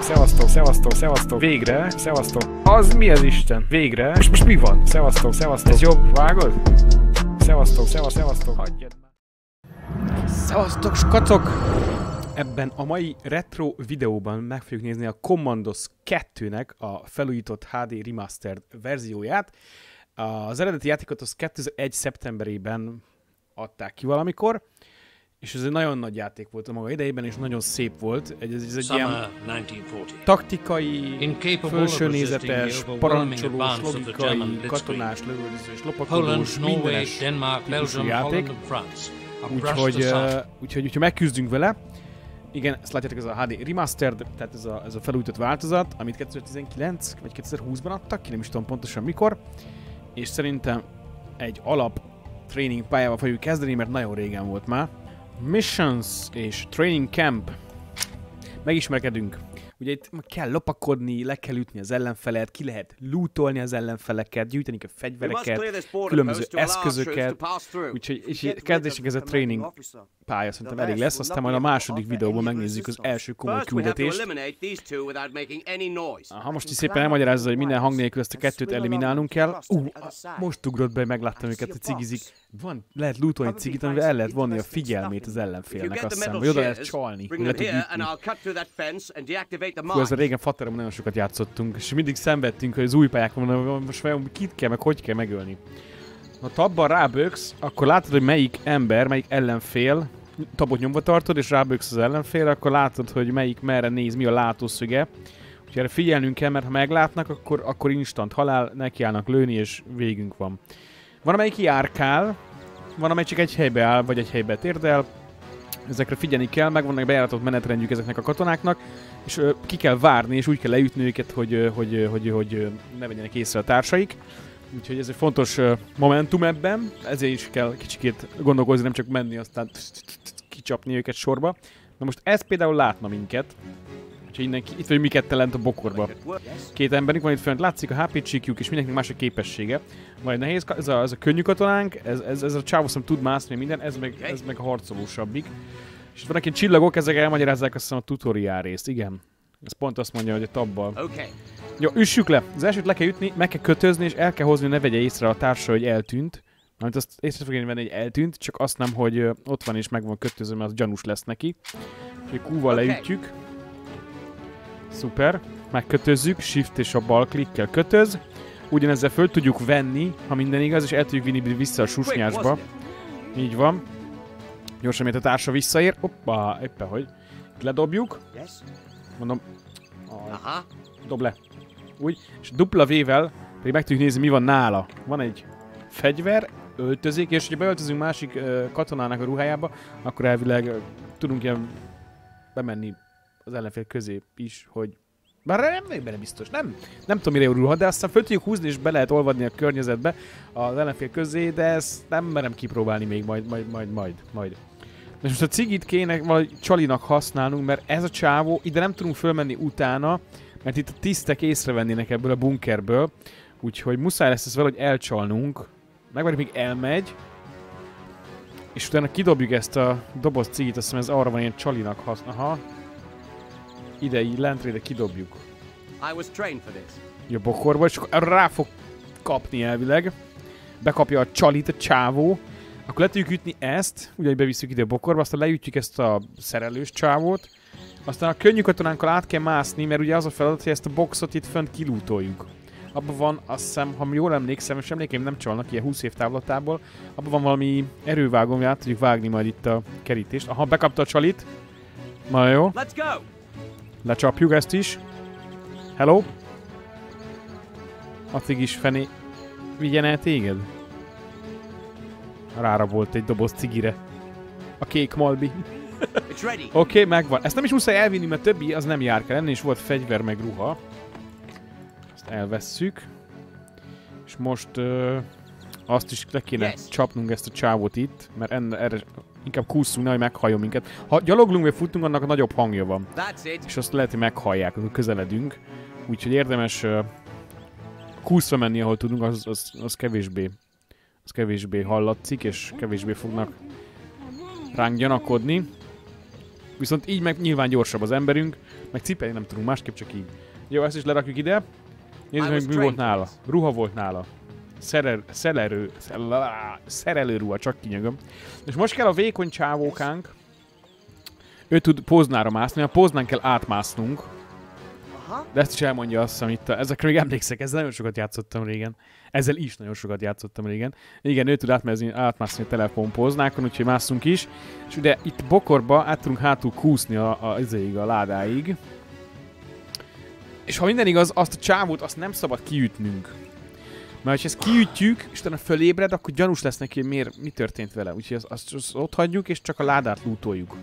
Szevasztok, szevasztok, szevasztok. Végre, szevasztok. Az mi az Isten? Végre. Most mi van? Szevasztok, szevasztok. Ez jobb, vágod? Szevasztok, szevasztok. Hagyjad már. Szevasztok, skacok! Ebben a mai retro videóban meg fogjuk nézni a Commandos 2-nek a felújított HD Remastered verzióját. Az eredeti játékot az 2001. szeptemberében adták ki valamikor, és ez egy nagyon nagy játék volt a maga idejében, és nagyon szép volt. Ez egy ilyen taktikai, fölsőnézetes, parancsolós, logikai, katonás, lövöldözős, lopakodós, mindenes típusú játék. Úgyhogy megküzdünk vele. Igen, ezt látjátok, ez a HD Remastered, tehát ez a felújított változat, amit 2019 vagy 2020-ban adtak, ki nem is tudom pontosan mikor. És szerintem egy alap training pályával fogjuk kezdeni, mert nagyon régen volt már. Missions és Training Camp. Megismerkedünk. Ugye itt kell lopakodni, le kell ütni az ellenfelet, ki lehet lootolni az ellenfeleket, gyűjteni a fegyvereket, különböző eszközöket. Úgyhogy kezdésünk ez a training pálya, szerintem elég lesz, aztán majd a második videóban megnézzük az első komoly küldetést. Aha, most is szépen elmagyarázza, hogy minden hang nélkül ezt a kettőt eliminálnunk kell. Most ugrott be, megláttam őket, hogy cigizik. Lehet lootolni cigit, amivel el lehet vonni a figyelmét az ellenfélnek, azt hiszem, vagy oda lehet csalni, vagy lehet ütni. Fú, ezzel régen Fatteremben nagyon sokat játszottunk, és mindig szenvedtünk, hogy az új pályákon most vajon kit kell, meg hogy kell megölni. Ha tabban ráböksz, akkor látod, hogy melyik ember, melyik ellenfél, tabot nyomva tartod, és ráböksz az ellenfélre, akkor látod, hogy melyik merre néz, mi a látószöge. Úgyhogy erre figyelnünk kell, mert ha meglátnak, akkor instant halál, nekiállnak lőni, és végünk van. Van, amelyik járkál, van, amely csak egy helybe áll, vagy egy helybe térdel. Ezekre figyelni kell, meg vannak bejáratott menetrendjük ezeknek a katonáknak, és ki kell várni, és úgy kell leütni őket, hogy ne vegyenek észre a társaik. Úgyhogy ez egy fontos momentum ebben, ezért is kell kicsikét gondolkozni, nem csak menni, aztán kicsapni őket sorba. Na most ez például látna minket, úgyhogy itt vagyunk mi ketten lent a bokorba. Két emberünk van itt fönt, látszik a HP csíkjuk, és mindenkinek más a képessége. Majd nehéz, ez a könnyű katonánk, ez a csávószom tud mászni minden, ez meg a harcolósabbik. És itt vannak ilyen csillagok, ezek elmagyarázzák azt hiszem a tutoriál részt, igen. Ez pont azt mondja, hogy a tabbal. Jó, üssük le. Az elsőt le kell ütni, meg kell kötözni, és el kell hozni, hogy ne vegye észre a társa, hogy eltűnt. Amit azt észre fogja venni, hogy eltűnt, csak azt nem, hogy ott van és meg van kötözve, mert az gyanús lesz neki. Úgyhogy Q-val leütjük. Szuper. Megkötözzük, Shift és a bal klikkel kötöz. Ugyanezzel föl tudjuk venni, ha minden igaz, és el tudjuk vinni vissza a susnyásba. Így van. Gyorsan, miért a társa visszaér. Hoppá, éppen hogy. Ledobjuk. Mondom. Dob le. Úgy. És dupla V-vel pedig meg tudjuk nézni, mi van nála. Van egy fegyver, öltözik, és ha beöltözünk másik katonának a ruhájába, akkor elvileg tudunk ilyen bemenni az ellenfél közé is, hogy... Bár nem vagyok benne biztos, nem tudom mire jó ruha, de aztán föl tudjuk húzni és be lehet olvadni a környezetbe az ellenfél közé, de ezt nem merem kipróbálni még, majd. De most a cigit kéne valahogy csalinak használnunk, mert ez a csávó, ide nem tudunk fölmenni utána, mert itt a tisztek észrevennének ebből a bunkerből, úgyhogy muszáj lesz ezt valahogy elcsalnunk. Megvárjuk, még elmegy, és utána kidobjuk ezt a doboz cigit, azt hiszem ez arra van ilyen csalinak használ. Aha. Ide, így lentre, ide kidobjuk. Jó, bokorba, és akkor rá fog kapni elvileg. Bekapja a csalit, a csávó. Akkor le tudjuk ütni ezt, ugyanígy bevisszük ide a bokorba, aztán leütjük ezt a szerelős csávót. Aztán a könnyű katonánkkal át kell mászni, mert ugye az a feladat, hogy ezt a boxot itt fönt kilútoljuk. Abban van, azt hiszem, ha jól emlékszem, és emlékeim nem csalnak ilyen 20 év távlatából, abban van valami erővágó, hogy át tudjuk vágni majd itt a kerítést. Aha, bekapta a csalit. Na jó. Lecsapjuk ezt is. Hello? Addig is fené... Vigyen el téged? Rára volt egy doboz cigire. A kék malbi. Oké, megvan. Ezt nem is muszáj elvinni, mert többi az nem jár kell. Ennél is volt fegyver meg ruha. Ezt elvesszük. És most azt is le kéne csapnunk ezt a csávot itt, mert erre inkább kúszunk, nehogy meghalljon minket. Ha gyaloglunk vagy futunk, annak a nagyobb hangja van. És azt lehet, hogy meghallják, amikor közeledünk. Úgyhogy érdemes kúszva menni, ahol tudunk, az kevésbé hallatszik, és kevésbé fognak ránk gyanakodni. Viszont így meg nyilván gyorsabb az emberünk, meg cipelni nem tudunk másképp, csak így. Jó, ezt is lerakjuk ide. Nézzük meg, mi volt nála. Ruha volt nála. Szerelő ruha, csak kinyögöm. És most kell a vékony csávókánk. Ő tud póznára mászni, a póznán kell átmásznunk. De ezt is elmondja azt, amit ezekre még emlékszek, ezzel nagyon sokat játszottam régen. Ezzel is nagyon sokat játszottam régen. Igen, ő tud átmászni a telefonpóznákon, úgyhogy mászunk is. És ugye itt bokorba át tudunk hátul kúszni a ládáig. És ha minden igaz, azt a csávót azt nem szabad kiütnünk. Mert ha ezt kiütjük, és utána fölébred, akkor gyanús lesz neki, hogy mi történt vele. Úgyhogy azt ott hagyjuk, és csak a ládát lootoljuk.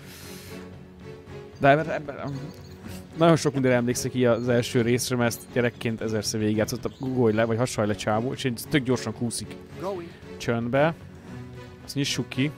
De ebben nagyon sok minden emlékszik ki az első részre, mert ezt gyerekként ezerszer végigjátszottam. Guggolj le, vagy hasonlj le csávó, és tök gyorsan kúszik csöndbe. Azt nyissuk ki.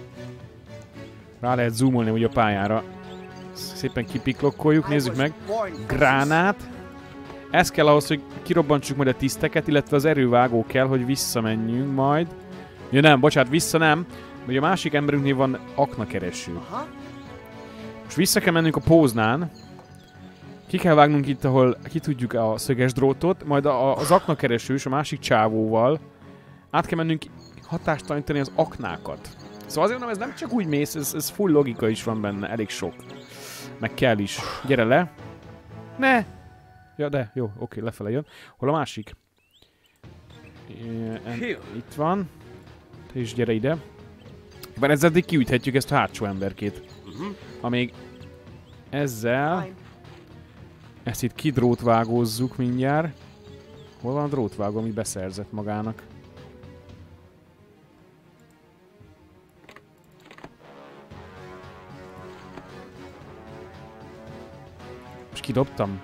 Rá lehet zoomolni ugye a pályára. Szépen kipiklokkoljuk, nézzük meg. Gránát. Ez kell ahhoz, hogy kirobbantsuk majd a tiszteket, illetve az erővágó kell, hogy visszamenjünk majd. Ja nem, bocsánat, vissza nem. Ugye a másik emberünknél van aknakereső. Most vissza kell mennünk a póznán. Ki kell vágnunk itt, ahol ki tudjuk a szöges drótot, majd az aknakeresős, a másik csávóval át kell mennünk hatástalanítani az aknákat. Szóval azért mondom, ez nem csak úgy mész, ez full logika is van benne, elég sok. Meg kell is. Gyere le. Ne! Ja, de, jó, oké, lefele jön. Hol a másik? Itt van. Te is gyere ide. Bár ezzel eddig kiüthetjük ezt a hátsó emberkét. Ha még ezzel ezt itt kidrótvágózzuk mindjárt. Hol van a drótvágó, amit beszerzett magának? Most kidobtam?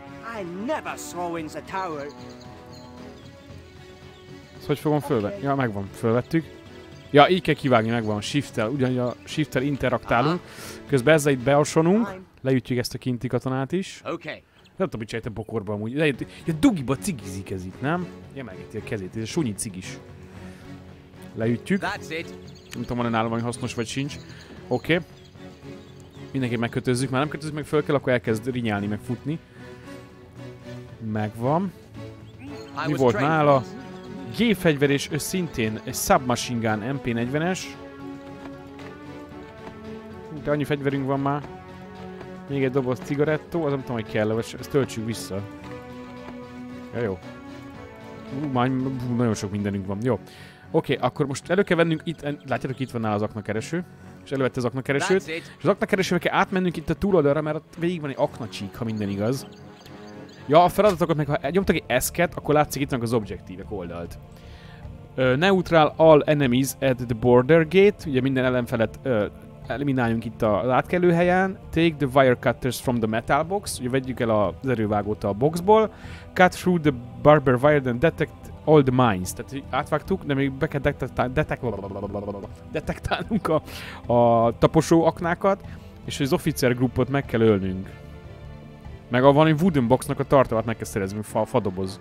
Ezt hogy fogom fölvenni? Ja, megvan, fölvettük. Ja, így kell kivágni, megvan, shift-tel, ugyanúgy a shift-tel interaktálunk. Közben ezzel itt beosonunk, leütjük ezt a kinti katonát is. Nem tudom, mit csinálj te bokorba amúgy. Ja, dugiba cigizik ez itt, nem? Ja, megeti a kezét, ez a sunyi cigis. Leütjük. Nem tudom, van-e nálam valami hasznos, vagy sincs. Oké. Mindenképp megkötözzük, már nem kötözzük meg föl kell, akkor elkezd rinyálni, meg futni. Megvan. Mi volt nála? G-fegyver és szintén egy Submachine Gun MP40-es. De annyi fegyverünk van már. Még egy doboz cigarettó, az nem tudom, hogy kell, vagy ezt töltsük vissza. Ja, jó. Már nagyon sok mindenünk van. Jó. Oké, akkor most elő kell vennünk itt, látjátok, itt van nála az aknakereső. És elővette az aknakeresőt. És az aknakeresővel kell átmennünk itt a túloldalra, mert ott végig van egy aknacsík, ha minden igaz. Ja, a feladatokat meg, ha nyomtak egy eszket, akkor látszik itt az objektívek oldalt. Neutral all enemies at the border gate. Ugye minden ellenfelet elimináljunk itt az átkelőhelyen. Take the wire cutters from the metal box. Ugye vegyük el az erővágót a boxból. Cut through the barber wire and detect all the mines. Tehát átvágtuk, de még be kell detektálnunk a taposó aknákat. És az officer groupot meg kell ölnünk. Meg a van egy wooden boxnak a tartalmat meg kell szerezni, fadoboz.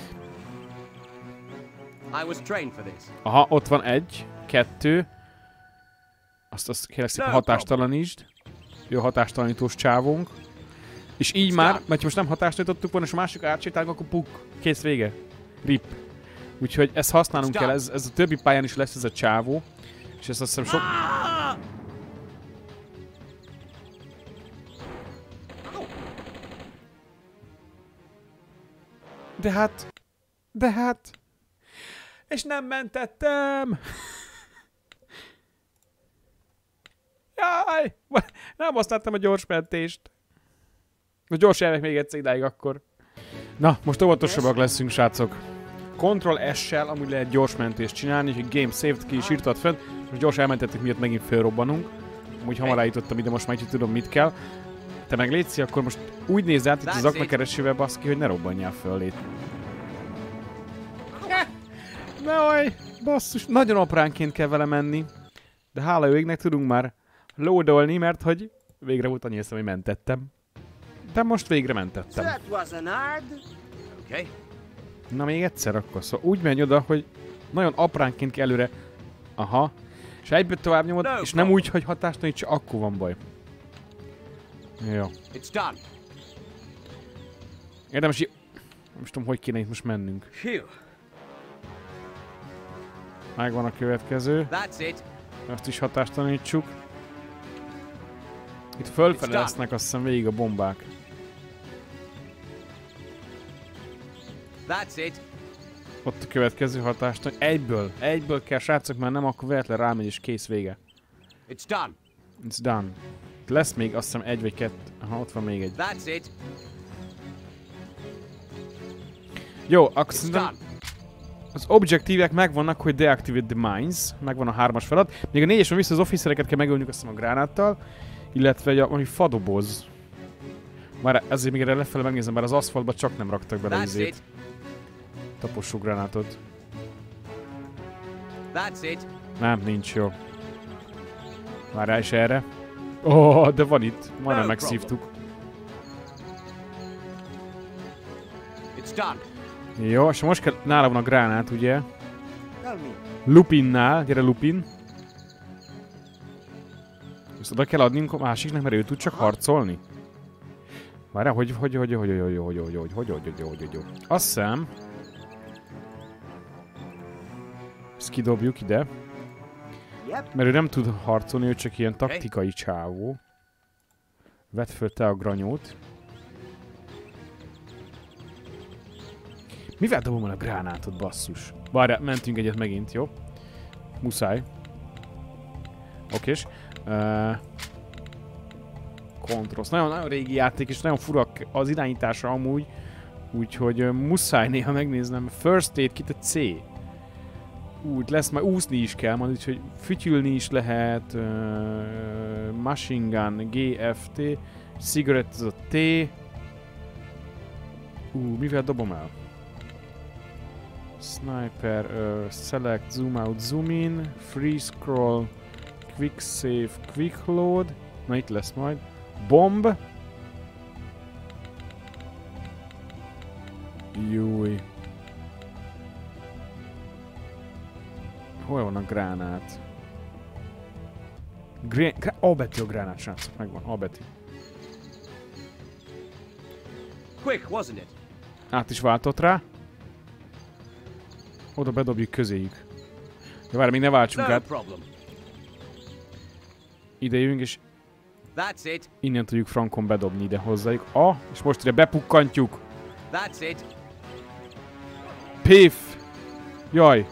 Aha, ott van egy, kettő. Azt kérlek szépen hatástalanítsd. Jó hatástalanítós csávónk. És így már, mert most nem hatástalanítottuk volna, és a másik átsétálunk, akkor puk, kész vége. Rip. Úgyhogy ezt használnunk kell, ez a többi pályán is lesz ez a csávó. És ezt azt hiszem sok... De hát... És nem mentettem! Jaj! Nem használtam a gyors mentést. A gyors elmegyek még egyszer idáig akkor. Na, most óvatosabbak leszünk, srácok. Ctrl-S-sel amúgy lehet gyors mentést csinálni, hogy Game Saved ki is írtad fönn. Most gyors elmentettük, miatt megint felrobbanunk. Amúgy hamar eljutottam ide, most már így tudom, mit kell. Te meg létszi, akkor most úgy nézz át itt az aknakeresővel, baszki, hogy ne robbanjál föl lét. Nehogy, basszus, nagyon apránként kell vele menni. De hála jó égnek tudunk már loadolni, mert hogy végre volt annyi eszem, hogy mentettem. De most végre mentettem. Na még egyszer akkor, szóval úgy menj oda, hogy nagyon apránként kell előre. Aha. És egyből tovább nyomod, és nem úgy, hogy hatástalanítsa, akkor van baj. Jó. Érdemes így... Nem is tudom, hogy kéne itt most mennünk. Megvan a következő. Ezt is hatástalanítsuk. Itt fölfele lesznek azt hiszem végig a bombák. Ott a következő hatástalanítás. Egyből kell srácok, mert nem akkor véletlen rámegy és kész vége. It's done. Lesz még azt hiszem egy vagy kettő. Aha, ott van még egy. Jó, akkor szerintem az objektívek megvannak, hogy deactivate the mines. Megvan a 3-as feladat. Még a 4-esen vissza az officereket kell megölnünk azt hiszem a gránáttal. Illetve valami fadoboz. Már ezért még erre lefele megnézem, mert az aszfaltba csak nem raktak bele izét. Tapossó gránátot. Nem, nincs jó. Várjál is erre. De van itt. Majdnem megszívtuk. Jó, és most kell, nála van a gránát, ugye? Lupinnál, gyere Lupin. Ezt oda kell adni a másiknak, mert ő tud csak harcolni. Várjál, hogy. Azt hiszem... Ezt kidobjuk ide. Mert ő nem tud harcolni, ő csak ilyen taktikai csávó. Vedd föl te a granyót. Mivel dobom el a gránátot, basszus? Várjál, mentünk egyet megint, jó? Muszáj. Okés. Controls. Nagyon régi játék, és nagyon fura az irányítása amúgy. Úgyhogy muszáj néha megnéznem. First Aid kit a C. Úgy lesz, majd úszni is kell, majd úgyhogy fütyülni is lehet. Machine Gun, GFT. Cigarette, ez a T. Mivel dobom el? Sniper, select, zoom out, zoom in, free scroll, quick save, quick load. Na itt lesz majd. Bomb. Júj. Hol van a gránát? A betű a gránát, srácok, megvan, A betű. Quick, wasn't it? Át is váltott rá. Oda bedobjuk közéjük. De várj, még ne váltsunk át. Ide jövünk, és innen tudjuk frankon bedobni ide hozzájuk. És most ide bepukkantjuk. Piff! Jaj!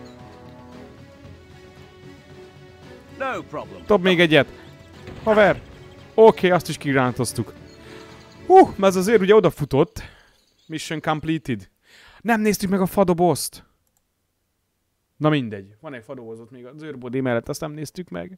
Dob még egyet! Haver! Oké, azt is kigránatoztuk. Mert ez azért ugye odafutott. Mission completed. Nem néztük meg a fadobozt. Na mindegy. Van egy fadobozot még az őrbódé mellett, azt nem néztük meg.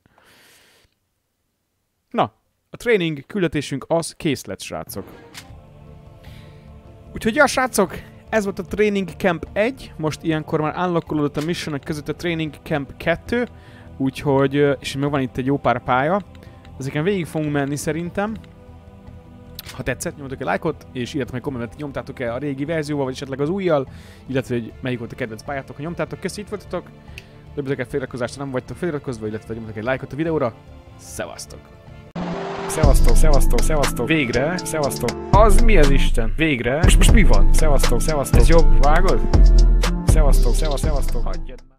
Na, a training küldetésünk az kész lett, srácok. Úgyhogy ja, srácok, ez volt a Training Camp 1. Most ilyenkor már unlockolódott a missionok között a Training Camp 2. Úgyhogy, és még van itt egy jó pár pálya. Ezeken végig fogunk menni szerintem. Ha tetszett, nyomjatok egy lájkot, és írjátok meg kommentet, nyomtátok-e a régi verzióval, vagy esetleg az újjal, illetve hogy melyik volt a kedvenc pályátok, ha nyomtátok. Köszi, itt voltatok. Dobjatok egy feliratkozást, ha nem vagytok feliratkozva, illetve nyomjatok egy lájkot a videóra. Szevasztok! Szevasztok! Végre! Szevasztok! Az mi az Isten? Végre! Most mi van? Szevasztok! Ez jobb? Vágod? Szevasztok! Hagyjad!